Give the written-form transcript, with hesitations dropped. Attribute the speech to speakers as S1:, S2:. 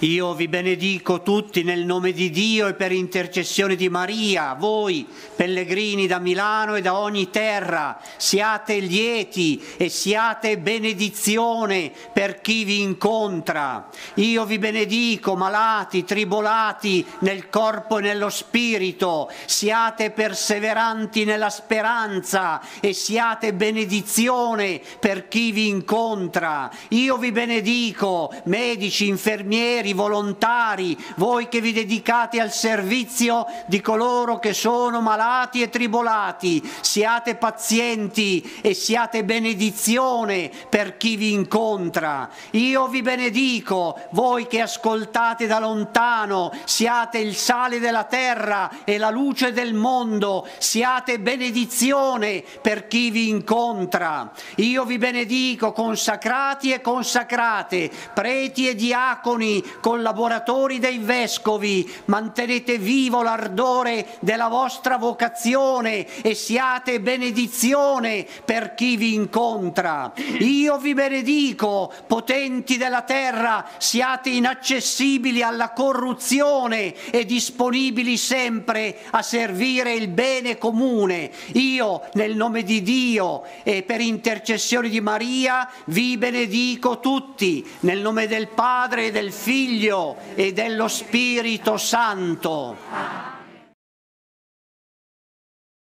S1: Io vi benedico tutti nel nome di Dio e per intercessione di Maria, voi pellegrini da Milano e da ogni terra, siate lieti e siate benedizione per chi vi incontra. Io vi benedico, malati, tribolati nel corpo e nello spirito, siate perseveranti nella speranza e siate benedizione per chi vi incontra. Io vi benedico, medici, infermieri, volontari, voi che vi dedicate al servizio di coloro che sono malati e tribolati, siate pazienti e siate benedizione per chi vi incontra. Io vi benedico, voi che ascoltate da lontano, siate il sale della terra e la luce del mondo, siate benedizione per chi vi incontra. Io vi benedico, consacrati e consacrate, preti e diaconi, collaboratori dei vescovi, mantenete vivo l'ardore della vostra vocazione e siate benedizione per chi vi incontra. Io vi benedico, potenti della terra, siate inaccessibili alla corruzione e disponibili sempre a servire il bene comune. Io, nel nome di Dio e per intercessione di Maria, vi benedico tutti, nel nome del Padre e del Figlio e dello Spirito Santo.